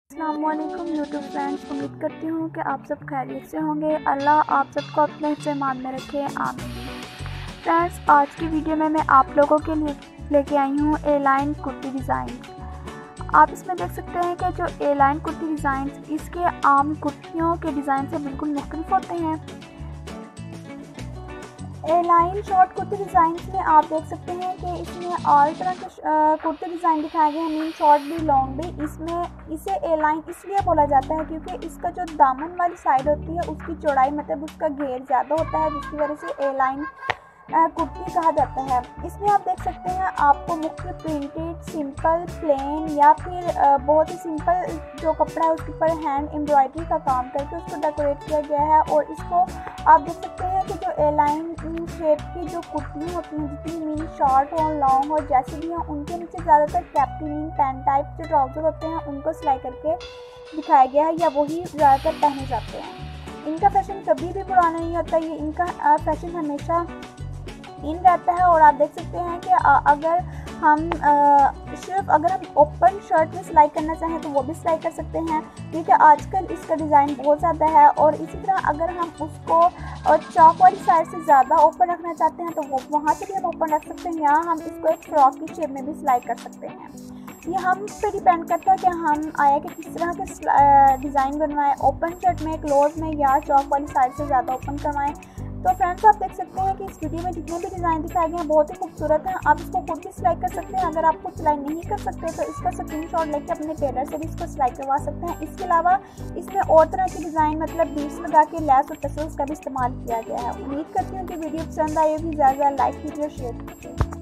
अस्सलामुअलैकुम YouTube friends, उम्मीद करती हूँ कि आप सब खैरियत से होंगे। अल्लाह आप सबको अपने ईमान में रखे, आमीन। फ्रेंड्स, आज की वीडियो में मैं आप लोगों के लिए लेके आई हूँ ए लाइन कुर्ती डिज़ाइन। आप इसमें देख सकते हैं कि जो ए लाइन कुर्ती डिज़ाइन इसके आम कुर्तियों के डिज़ाइन से बिल्कुल मुख्तलिफ होते हैं। A line short kurti design में आप देख सकते हैं कि इसमें ऑल तरह के कुर्ती डिज़ाइन दिखाए गए हैं, मीन शॉर्ट भी लॉन्ग भी। इसमें इसे ए लाइन इसलिए बोला जाता है क्योंकि इसका जो दामन वाली साइड होती है उसकी चौड़ाई मतलब उसका घेर ज़्यादा होता है, जिसकी वजह से ए लाइन कुर्ती कहा जाता है। इसमें आप देख सकते हैं आपको मुख्तलिफ प्रिंटेड, सिंपल, प्लेन या फिर बहुत ही सिंपल जो कपड़ा है उसके ऊपर हैंड एम्ब्रॉयडरी का काम करके उसको डेकोरेट किया गया है। और इसको आप देख सकते हैं कि जो ए लाइन शेप की जो कुर्तियाँ होती हैं, जितनी मीन शॉर्ट हो लॉन्ग हो जैसे भी हों, उनके नीचे ज़्यादातर कैप्टी मीन पैंट टाइप जो ट्राउज़र होते हैं उनको सिलाई करके दिखाया गया है या वही ज़्यादातर पहने जाते हैं। इनका फैशन कभी भी पुराना नहीं होता, ये इनका फैशन हमेशा इन रहता है। और आप देख सकते हैं कि अगर हम अगर हम ओपन शर्ट में सिलाई करना चाहें तो वो भी सिलाई कर सकते हैं, क्योंकि आजकल इसका डिज़ाइन बहुत ज़्यादा है। और इसी तरह अगर हम उसको चौक वाली साइड से ज़्यादा ओपन रखना चाहते हैं तो वो वहाँ से भी हम ओपन रख सकते हैं, या हम इसको एक फ्रॉक की शेप में भी सिलाई कर सकते हैं। ये हम पे डिपेंड करता है कि हम आया कि किस तरह के डिज़ाइन बनवाएं, ओपन शर्ट में, क्लोज में या चौक वाली साइड से ज़्यादा ओपन करवाएं। तो फ्रेंड्स, आप देख सकते हैं कि इस वीडियो में जितने भी डिज़ाइन दिखाए गए हैं बहुत ही खूबसूरत हैं। आप इसको खुद भी सिलाई कर सकते हैं। अगर आप खुद सिलाई नहीं कर सकते तो इसका स्क्रीनशॉट लेके अपने टेलर से भी इसको सिलाई करवा सकते हैं। इसके अलावा इसमें और तरह की डिज़ाइन मतलब बीड्स लगा के लैस और टसल्स का भी इस्तेमाल किया गया है। उम्मीद करती हूँ कि वीडियो पसंद आई होगी। ज़्यादा लाइक कीजिए और शेयर कीजिए।